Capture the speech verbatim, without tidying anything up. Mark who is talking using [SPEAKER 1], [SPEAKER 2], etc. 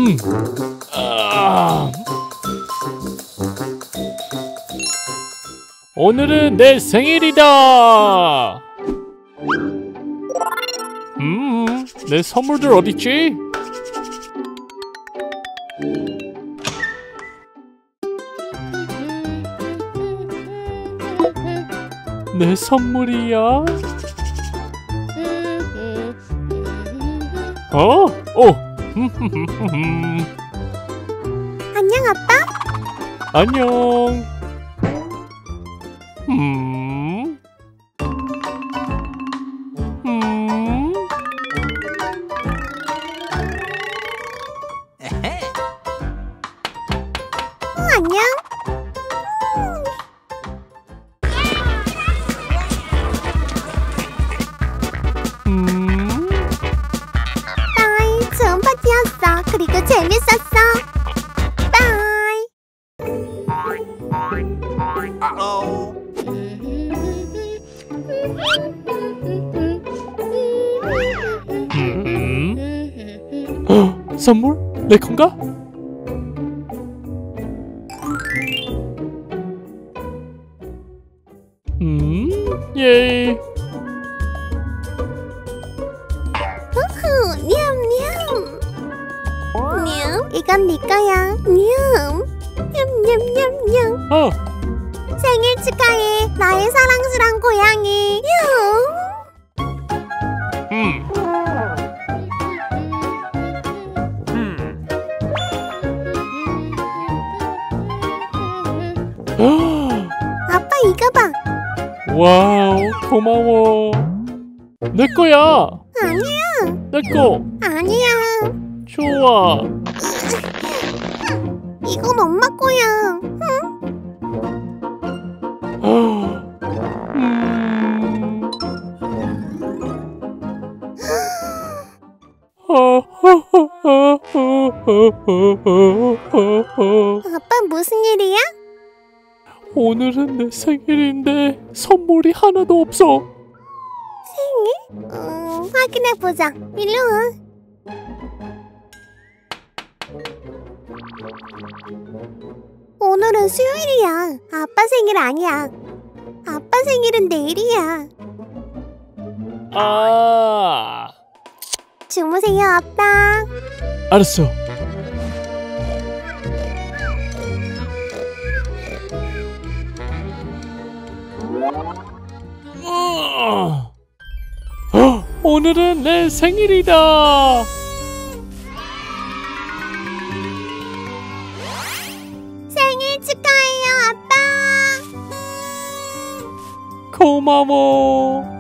[SPEAKER 1] 음. 아. 오늘은 내 생일이다. 음, 내 선물들 어딨지? 내 선물이야? 어? 오!
[SPEAKER 2] 안녕, 아빠?
[SPEAKER 1] 안녕. 음. 음.
[SPEAKER 2] 어, 안녕.
[SPEAKER 1] 음.
[SPEAKER 2] 빠이, 좋은 파티였어. 그리고 재밌었어. 빠이.
[SPEAKER 1] 음. 헉, 선물? 내 건가? 음, 예이.
[SPEAKER 2] 후후, 냠냠. 냠, 이건 네 거야. 냠. 냠냠냠냠.
[SPEAKER 1] 어,
[SPEAKER 2] 생일 축하해, 나의 사랑스러운 고양이. 냠.
[SPEAKER 1] 음. 헉,
[SPEAKER 2] 아빠 이거 봐.
[SPEAKER 1] 와우, 고마워. 내 거야.
[SPEAKER 2] 아니야.
[SPEAKER 1] 내 거.
[SPEAKER 2] 아니야.
[SPEAKER 1] 좋아.
[SPEAKER 2] 이건 엄마 거야.
[SPEAKER 1] 음.
[SPEAKER 2] 아빠 무슨 일이야?
[SPEAKER 1] 오늘은 내 생일인데 선물이 하나도 없어.
[SPEAKER 2] 생일? 음, 확인해보자. 일로 와. 오늘은 수요일이야. 아빠 생일 아니야. 아빠 생일은 내일이야.
[SPEAKER 1] 아,
[SPEAKER 2] 주무세요, 아빠.
[SPEAKER 1] 알았어. 어, 어, 오늘은 내 생일이다.
[SPEAKER 2] 생일 축하해요, 아빠.
[SPEAKER 1] 고마워.